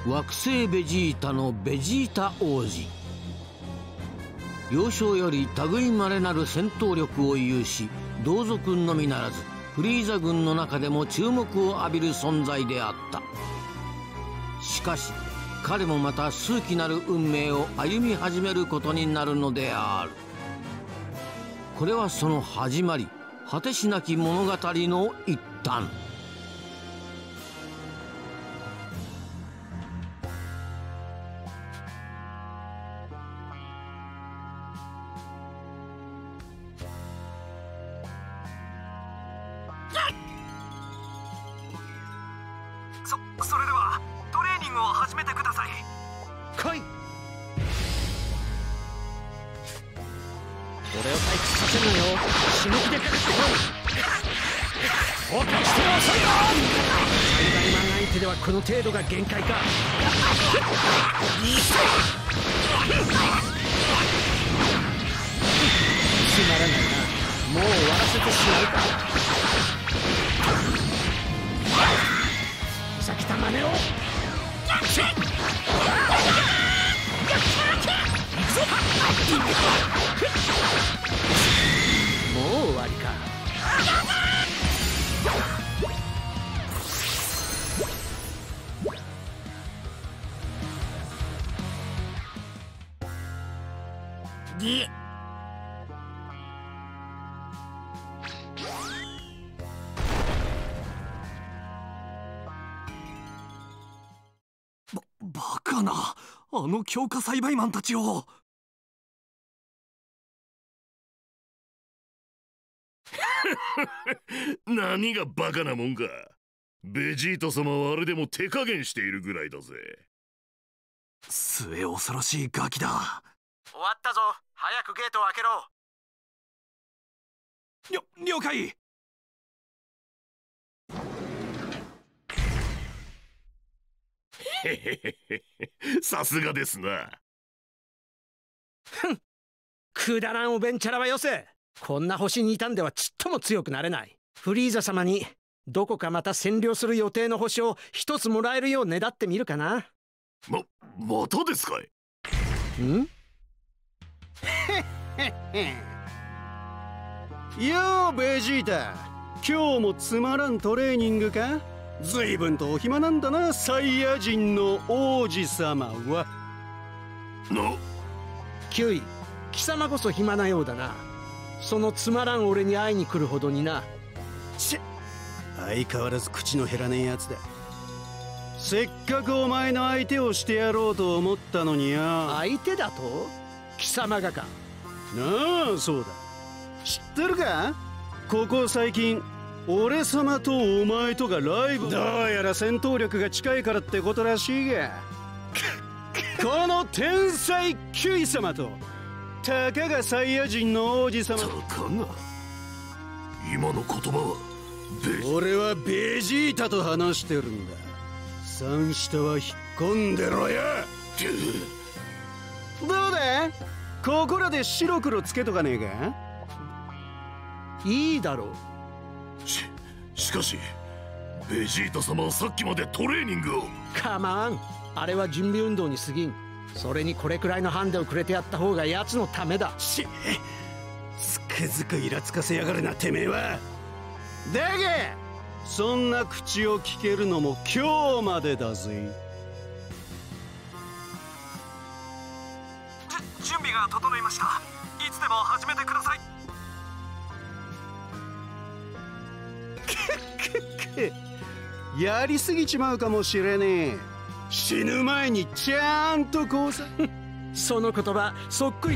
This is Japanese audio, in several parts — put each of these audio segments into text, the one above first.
惑星ベジータのベジータ王子。幼少より類まれなる戦闘力を有し、同族のみならずフリーザ軍の中でも注目を浴びる存在であった。しかし彼もまた数奇なる運命を歩み始めることになるのである。これはその始まり、果てしなき物語の一端。 それではトレーニングを始めてください。 来い。俺を退屈させるのよ。死ぬ気でかかってこい。後悔しても遅いよ。最大マン相手ではこの程度が限界か。つまらないな。もう終わらせてしまうか。さきた真似を。もう終わりか。 バカな、あの強化栽培マンたちを。 何がバカなもんか。ベジータ様はあれでも手加減しているぐらいだぜ。 末恐ろしいガキだ。 終わったぞ。早くゲートを開けろ。 了解。 へへへへ、さすがですな。 ふん、くだらんおべんちゃらはよせ。こんな星にいたんではちっとも強くなれない。フリーザ様にどこかまた占領する予定の星を一つもらえるようねだってみるかな。 またですかい。 ん？ ようベジータ、今日もつまらんトレーニングか。随分とお暇なんだな、サイヤ人の王子様は。 キュイ、貴様こそ暇なようだな。そのつまらん俺に会いに来るほどにな。 相変わらず口の減らねえやつだ。せっかくお前の相手をしてやろうと思ったのによ。 相手だと？貴様がか。 なあ、そうだ。知ってるか、ここ最近俺様とお前とがライブ。どうやら戦闘力が近いからってことらしいがこの天才キュイ様とたかがサイヤ人の王子様。 たかが、今の言葉は俺はベジータと話してるんだ。三下は引っ込んでろよ。どうだ、ここらで白黒つけとかねえか。 いいだろう。 しかしベジータ様はさっきまでトレーニングを。 カマン、あれは準備運動に過ぎん。それにこれくらいのハンデをくれてやった方が奴のためだ。 つくづくイラつかせやがるなてめえは。だがそんな口を聞けるのも今日までだぜ。 準備が整いました。いつでも始めてください。 やりすぎちまうかもしれねえ。死ぬ前にちゃんとこうさその言葉そっくり。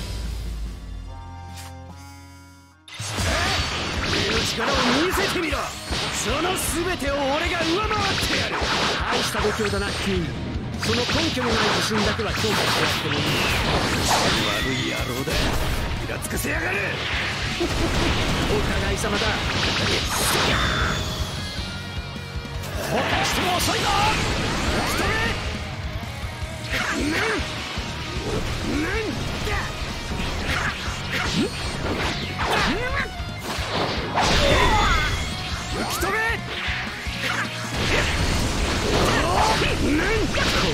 俺の力を見せてみろ。その全てを俺が上回ってやる。 大した度胸だなキュイ。その根拠のない自信だけは評価してやってもいい。 悪い野郎だ。イラつかせやがるお互い様だ。後悔しても遅いぞ。吹き飛べ。吹き飛べ。こ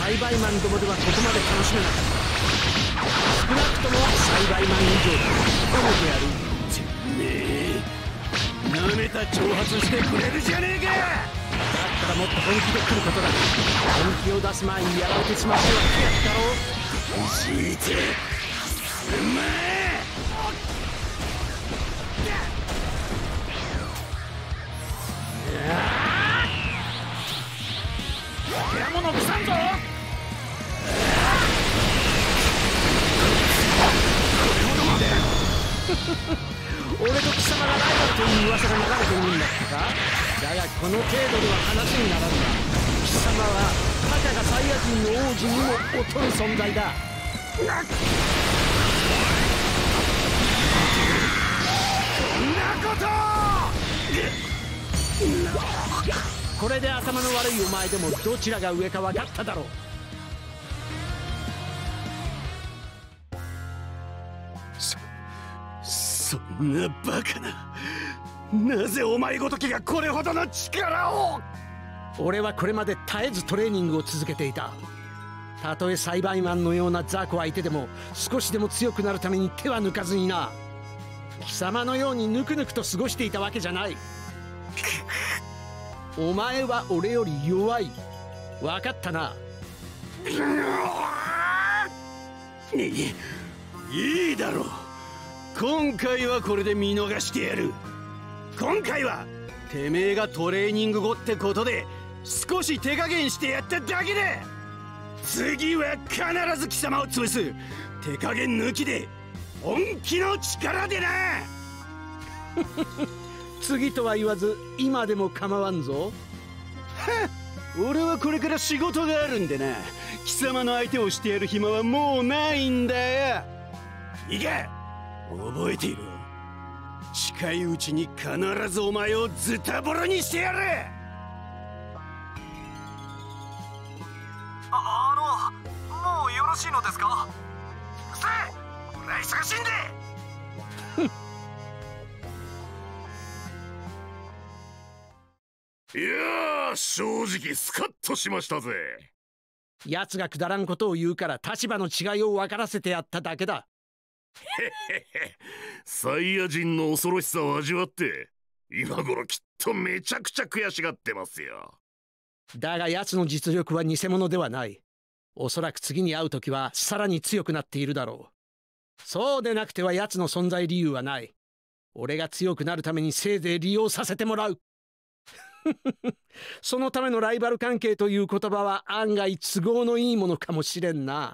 栽培マンどもではここまで楽しめなかった。少なくとも栽培マン以上だ。褒めてやる。 てめえなめた挑発してくれるじゃねえか。 だったらもっと本気で来ることだ。本気を出す前にやられてしまっては悔しかろう。 教えてすまえ。 獣腐んぞ。俺と貴様がライバルという噂が流れているんだったか。だがこの程度では話にならんな。貴様はたかがサイヤ人の王子にも劣る存在だ。 そんなことこれで頭の悪いお前でもどちらが上か分かっただろう。 そんなバカな。なぜお前ごときがこれほどの力を。 俺はこれまで絶えずトレーニングを続けていた。たとえ栽培マンのような雑魚相手でも少しでも強くなるために手は抜かずにな。貴様のようにぬくぬくと過ごしていたわけじゃない。お前は俺より弱い。分かったな。 いいだろう。今回はこれで見逃してやる。今回はてめえがトレーニング後ってことで少し手加減してやっただけだ。次は必ず貴様を潰す。手加減抜きで本気の力でな。 次とは言わず今でも構わんぞ。 俺はこれから仕事があるんでな。貴様の相手をしてやる暇はもうないんだよ。いいか、覚えていろ。近いうちに必ずお前をズタボロにしてやる。 もうよろしいのですか。うせえ、俺は忙しいんで。 いやー、正直スカッとしましたぜ。 奴がくだらんことを言うから立場の違いを分からせてやっただけだ。 へへへ、サイヤ人の恐ろしさを味わって今頃きっとめちゃくちゃ悔しがってますよ。 だが奴の実力は偽物ではない。おそらく次に会う時はさらに強くなっているだろう。そうでなくては奴の存在理由はない。俺が強くなるためにせいぜい利用させてもらう。そのためのライバル関係という言葉は案外都合のいいものかもしれんな。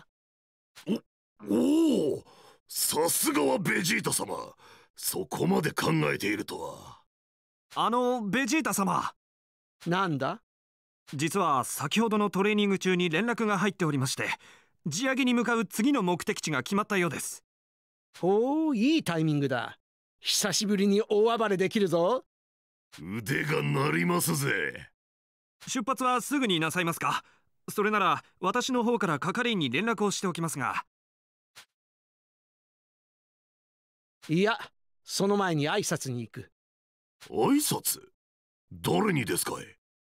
おお、さすがはベジータ様。そこまで考えているとは。 ベジータ様。 なんだ。 実は先ほどのトレーニング中に連絡が入っておりまして、地上げに向かう次の目的地が決まったようです。 ほう、いいタイミングだ。久しぶりに大暴れできるぞ。 腕が鳴りますぜ。 出発はすぐになさいますか。それなら私の方から係員に連絡をしておきますが。 いや、その前に挨拶に行く。 挨拶？誰にですかい？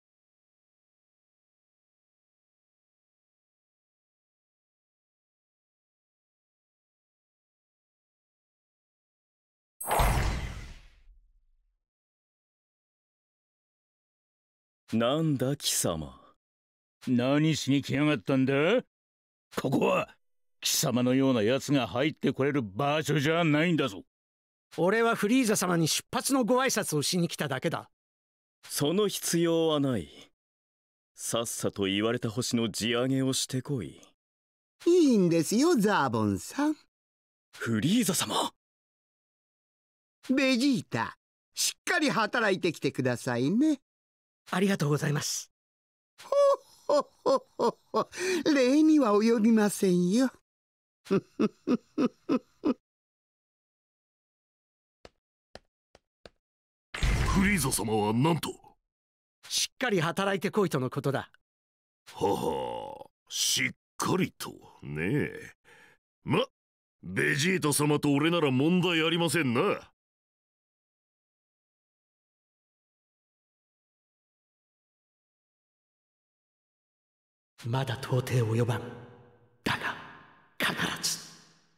なんだ貴様、何しに来やがったんだ。ここは貴様のような奴が入ってこれる場所じゃないんだぞ。 俺はフリーザ様に出発のご挨拶をしに来ただけだ。 その必要はない。さっさと言われた星の地上げをしてこい。 いいんですよ、ザーボンさん。 フリーザ様。 ベジータ、しっかり働いてきてくださいね。 ありがとうございます。 ほっほっほっほ、礼には及びませんよ。 フリーザ様は何と？ しっかり働いてこいとのことだ。 はは、しっかりとねえ。ベジータ様と俺なら問題ありませんな。 まだ到底及ばん。だが必ず。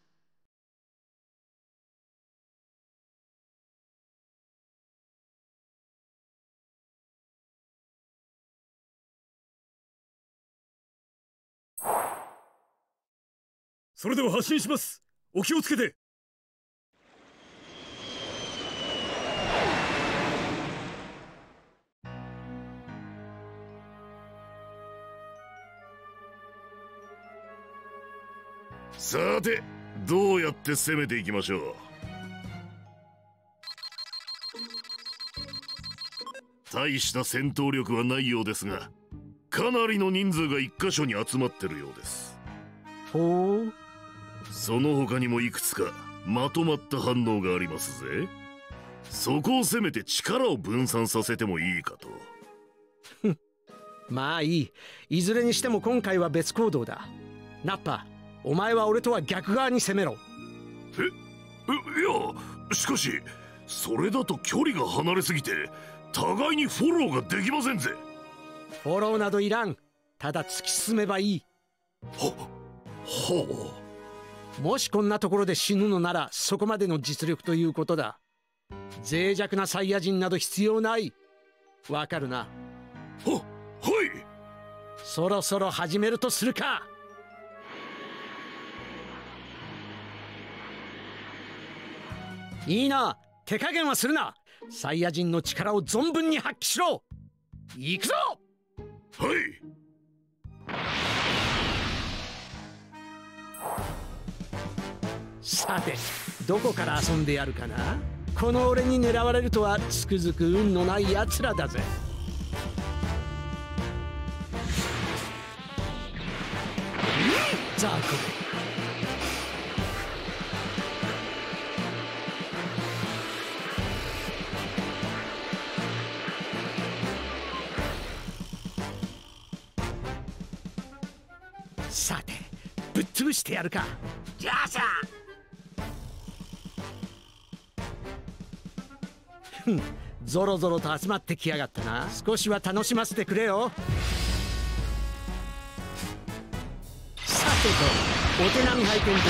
それでは発進します。お気をつけて。さて、どうやって攻めていきましょう。大した戦闘力はないようですが、かなりの人数が一箇所に集まってるようです。 ほう。 その他にもいくつかまとまった反応がありますぜ。そこを攻めて力を分散させてもいいかと。 まあいい。いずれにしても今回は別行動だ。ナッパ、お前は俺とは逆側に攻めろ。 いや、しかしそれだと距離が離れすぎて互いにフォローができませんぜ。 フォローなどいらん。ただ突き進めばいい。 ほう。もしこんなところで死ぬのならそこまでの実力ということだ。脆弱なサイヤ人など必要ない。わかるな。 はい。 そろそろ始めるとするか。いいな、手加減はするな。サイヤ人の力を存分に発揮しろ。行くぞ。 はい。 さて、どこから遊んでやるかな。この俺に狙われるとはつくづく運のないやつらだぜ。ザーコ。さて、ぶっ潰してやるか。 じゃあさ。 ゾロゾロと集まってきやがったな。少しは楽しませてくれよ。さてと、お手並み拝見といこ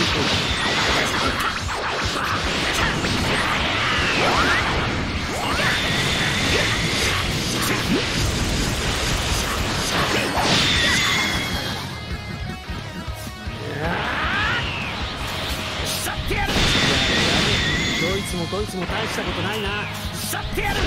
さってやる。どいつもこいつも大したことないな。さってやる。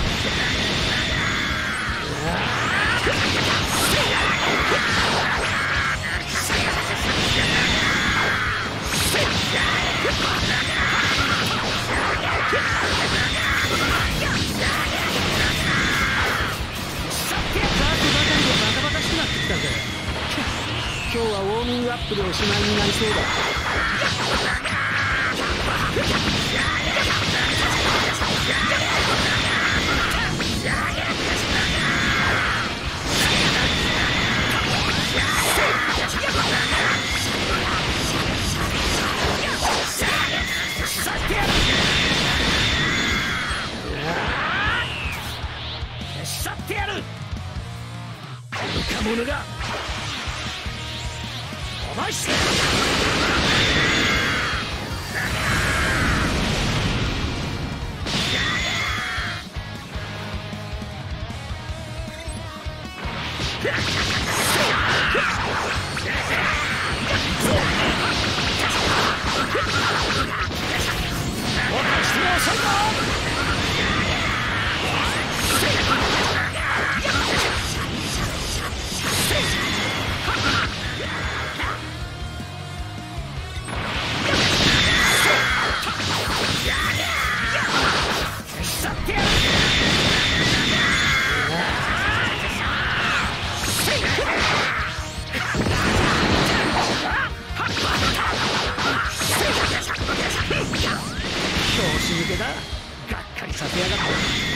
今日はウォーミングアップでおしまいになりそうだ。さってやる。若者がお前して抜けだ。がっかりさせやがって。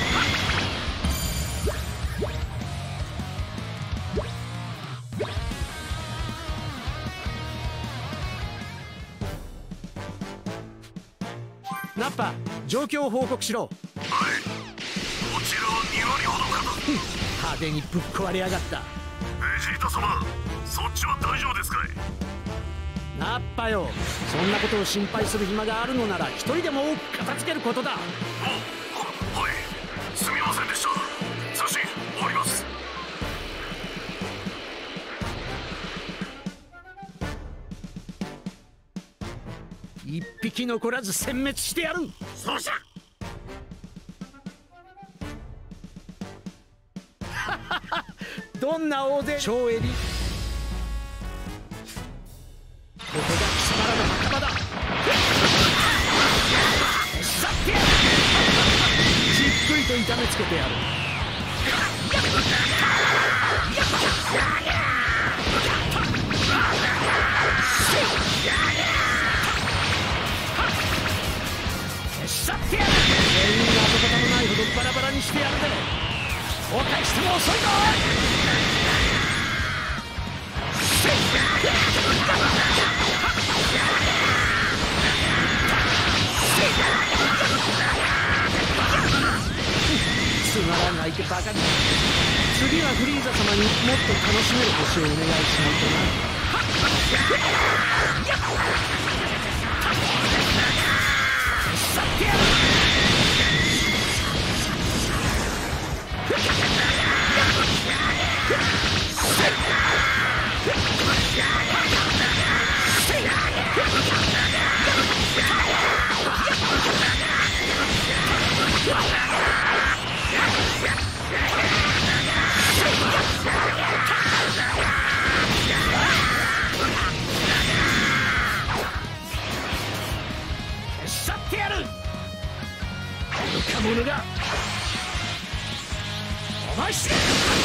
ナッパ、状況を報告しろ。 はい。こちらは2割ほどかと。 派手にぶっ壊れやがった。 ベジータ様、 そっちは大丈夫ですかい？ ナッパよ、そんなことを心配する暇があるのなら一人でも多く片付けることだ。 はい、すみませんでした。通信終わります。 一匹残らず殲滅してやる。 そうじゃ。 どんな大勢超エリ、ここが貴様らの墓場だ。さってやる。じっくりと痛めつけてやる。さってやる。全員が跡形もないほどバラバラにしてやるぜ。崩壊しても遅いぞ。つまらないってバカに。次はフリーザ様にもっと楽しめる星をお願いしないとな。さってやる。さってやる。愚か者がお前しれ。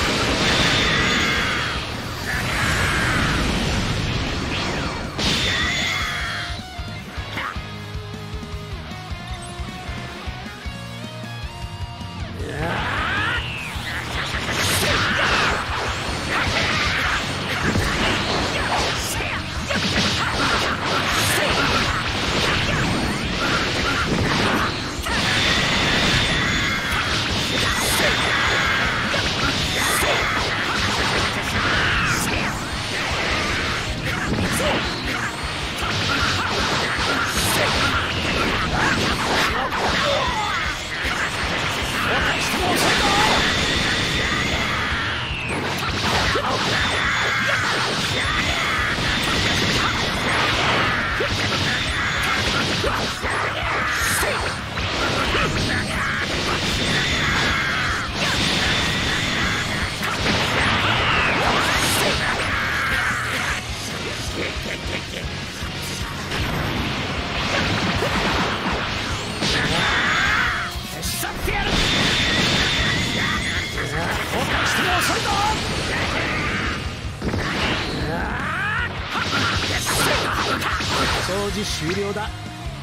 掃除終了だ。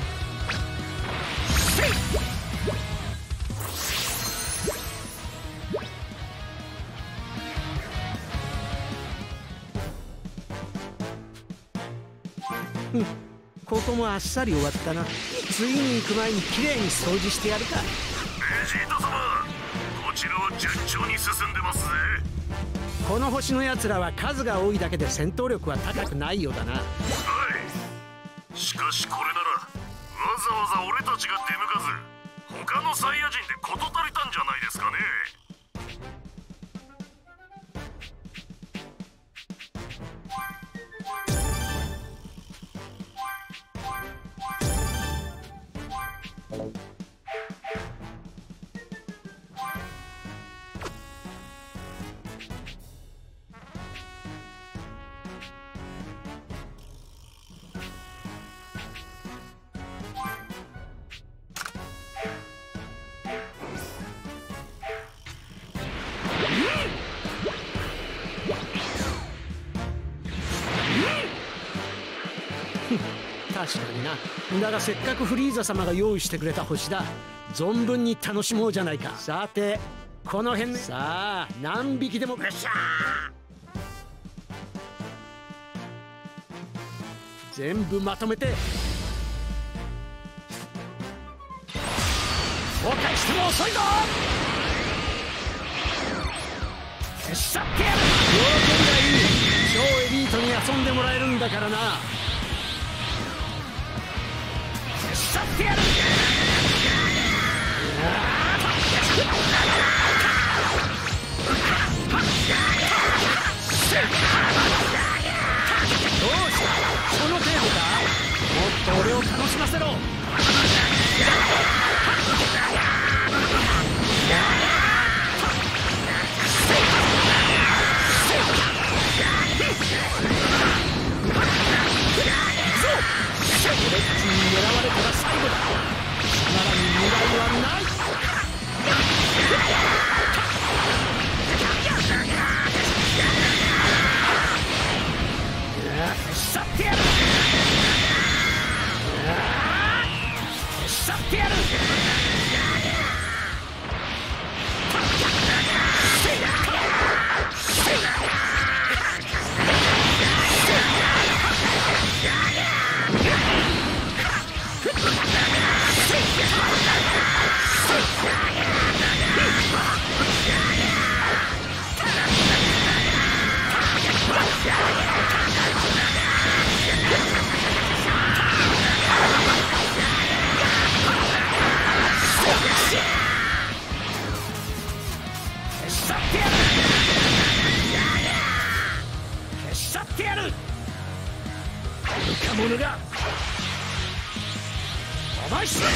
ここもあっさり終わったな。次に行く前にきれいに掃除してやるか。 ベジータ様、こちらは順調に進んでますぜ。 この星のやつらは数が多いだけで戦闘力は高くないようだな。 はい、しかしこれならわざわざ俺たちが出向かず他のサイヤ人で事足りたんじゃないですかね。 確かにな。だがせっかくフリーザ様が用意してくれた星だ。存分に楽しもうじゃないか。さてこの辺さあ何匹でも。よっしゃー、全部まとめて崩壊しても遅いぞ。よっしゃってやる。条件がいい。 超エリートに遊んでもらえるんだからな。手伝ってやる。どうした、その程度か。もっと俺を楽しませろ。俺たちに狙われたら最後だ。さらに未来はない。手伝ってやる。手伝ってやる。者がお前しろ。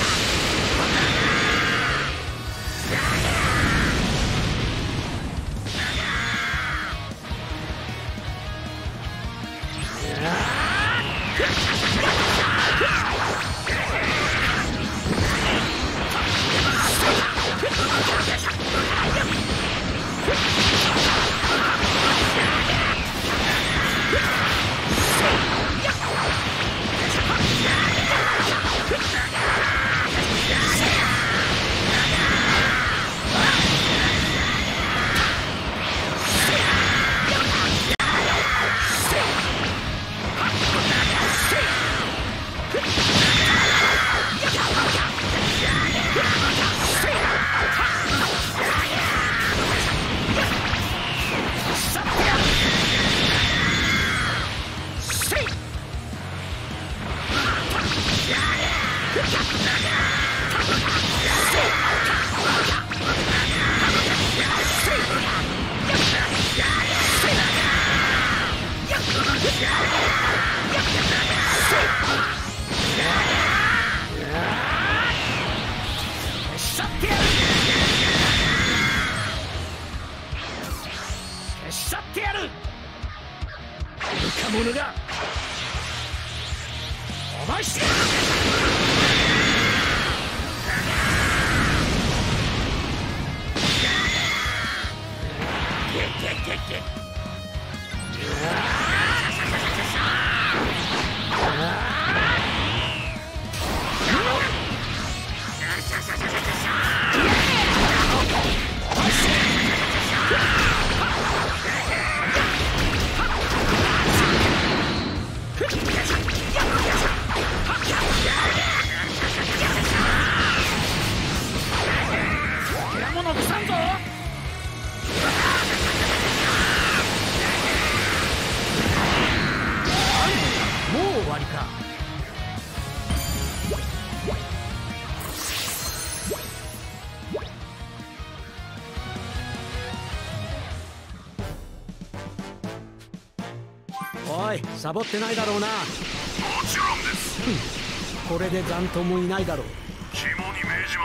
おい、サボってないだろうな。もちろんです。 これで残党もいないだろう。 肝に銘じます。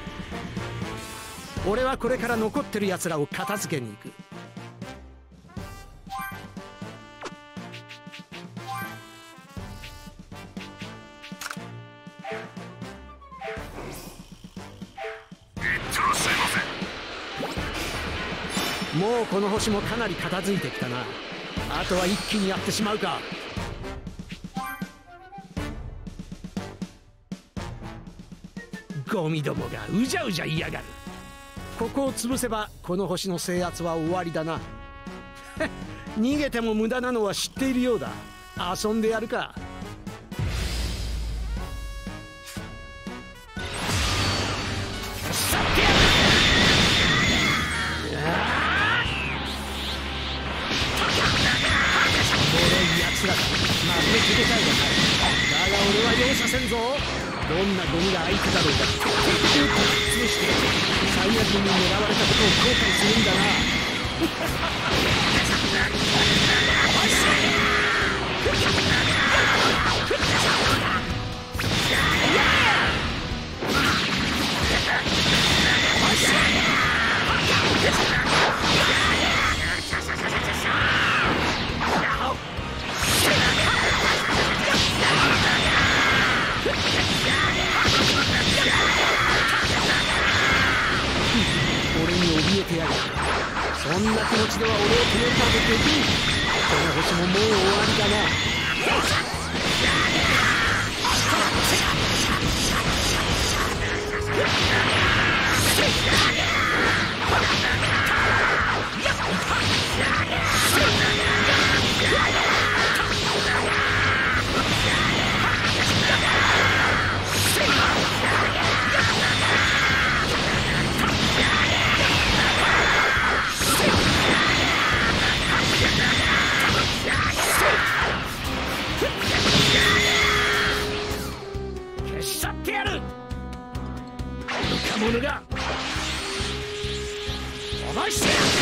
俺はこれから残ってる奴らを片付けに行く。もうこの星もかなり片付いてきたな。あとは一気にやってしまうか。ゴミどもがうじゃうじゃいやがる。ここを潰せばこの星の制圧は終わりだな。逃げても無駄なのは知っているようだ。遊んでやるか。 すらかまるで気遣いがない。だが俺は容赦せんぞ。どんなゴミが相手だろうが徹底的に潰してサイヤ人に狙われたことを後悔するんだな。俺に怯えてやる。そんな気持ちでは俺を止めるなんてできん。この星ももう終わりだな。消し去ってやる。愚か者が飛ばしてやる。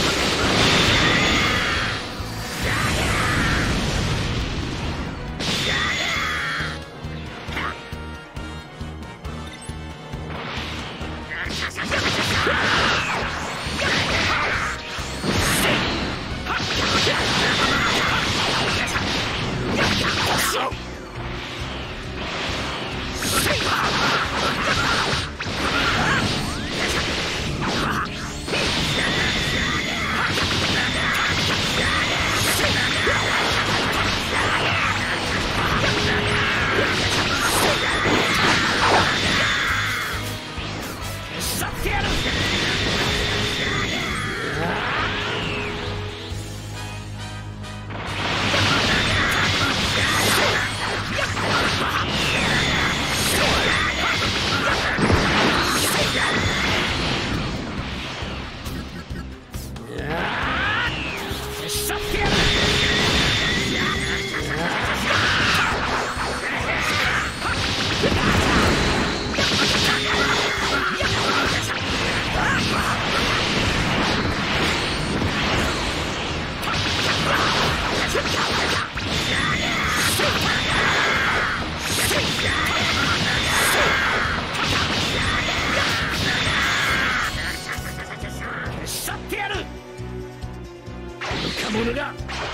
者が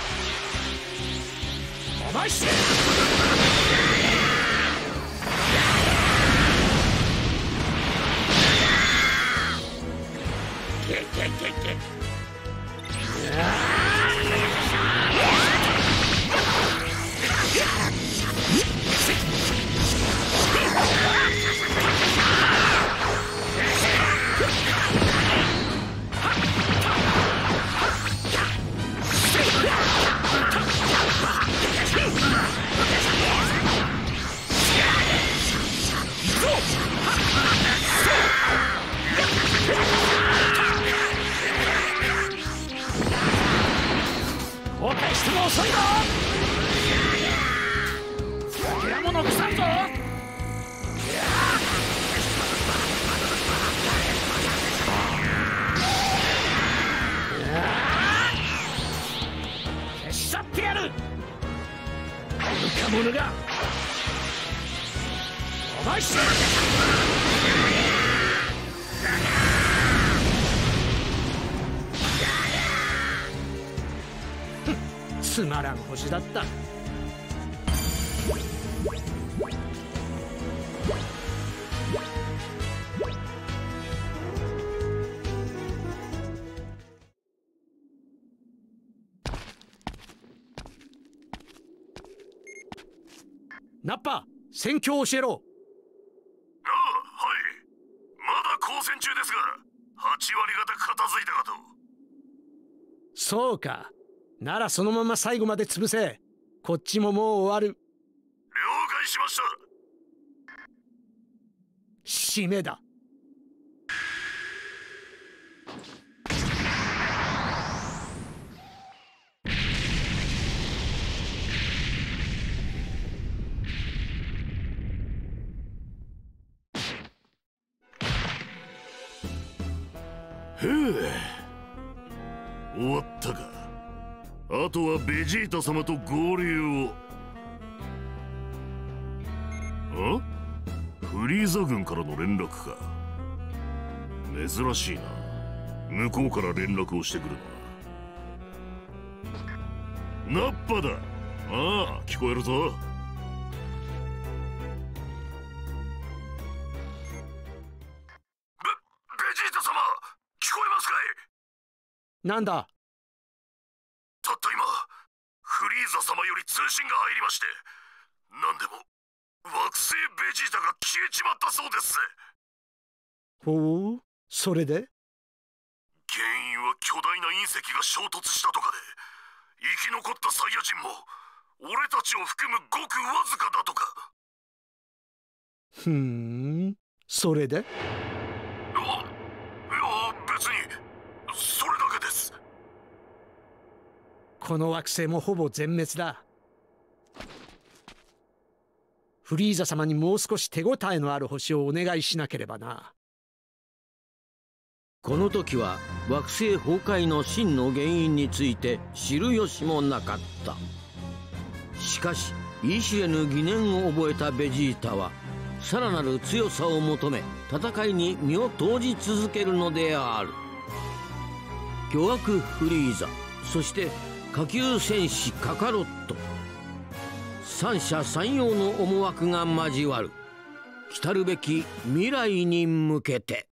飛ばして後悔しても遅いぞ。諦めも残さんぞ。消し去ってやる。愚か者が飛ばしてつまらん星だった。ナッパ、戦況を教えろ。 ああ、はい。まだ交戦中ですが、8割方片付いたかと。 そうか。ならそのまま最後まで潰せ。こっちももう終わる。 了解しました。 締めだ。 へえ、終わったか。あとはベジータ様と合流を。フリーザ軍からの連絡か。珍しいな。向こうから連絡をしてくるな。ナッパだ。ああ、聞こえるぞ。ベジータ様、聞こえますかい？ なんだ？ たった今、フリーザ様より通信が入りまして、なんでも惑星ベジータが消えちまったそうです。 ほう、それで？ 原因は巨大な隕石が衝突したとかで、生き残ったサイヤ人も俺たちを含むごくわずかだとか。 それで？ いや、別にそれだけです。 この惑星もほぼ全滅だ。フリーザ様にもう少し手応えのある星をお願いしなければな。 この時は惑星崩壊の真の原因について知る由もなかった。しかし言い知れぬ疑念を覚えたベジータはさらなる強さを求め戦いに身を投じ続けるのである。巨悪フリーザ、そして下級戦士カカロット、三者三様の思惑が交わる来るべき未来に向けて。